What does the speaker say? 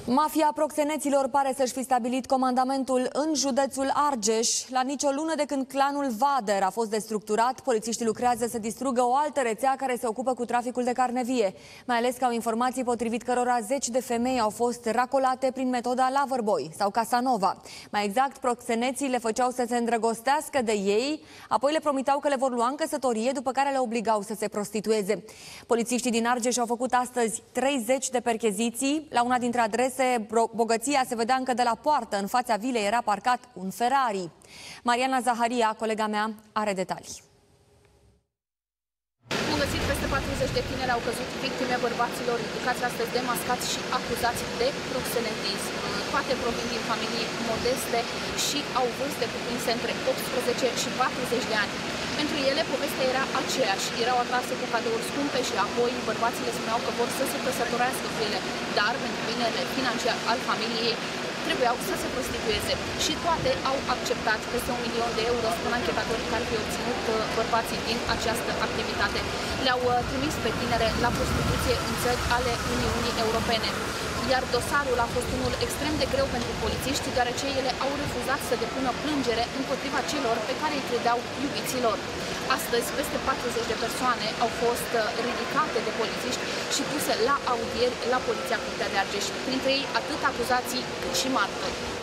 Mafia proxeneților pare să-și fi stabilit comandamentul în județul Argeș. La nicio lună de când clanul Vader a fost destructurat, polițiștii lucrează să distrugă o altă rețea care se ocupă cu traficul de carne vie. Mai ales că au informații potrivit cărora 10 de femei au fost racolate prin metoda Loverboy sau Casanova. Mai exact, proxeneții le făceau să se îndrăgostească de ei, apoi le promiteau că le vor lua în căsătorie, după care le obligau să se prostitueze. Polițiștii din Argeș au făcut astăzi 30 de percheziții. La una dintre adrese, bogăția se vedea încă de la poartă. În fața vilei era parcat un Ferrari. Mariana Zaharia, colega mea, are detalii. Bun găsit, peste 40 de tineri au căzut victime bărbaților ridicați astăzi demascați și acuzați de proxenetism. Toate provin din familii modeste și au vârste cuprinse între 18 și 40 de ani. Pentru ele, povestea era aceeași. Erau atrase cu cadouri scumpe și apoi bărbații le spuneau că vor să se căsătorească cu ele, dar pentru binele financiar al familiei trebuiau să se prostitueze. Și toate au acceptat. Peste 1.000.000 de euro, spun anchetatorii care fi obținut bărbații din această activitate. Le-au trimis pe tinere la prostituție în țări ale Uniunii Europene. Iar dosarul a fost unul extrem de greu pentru polițiști, deoarece ele au refuzat să depună plângere împotriva celor pe care îi credeau iubiților. Astăzi, peste 40 de persoane au fost ridicate de polițiști și puse la audieri la Poliția Curtea de Argeș. Printre ei, atât acuzații cât și martori.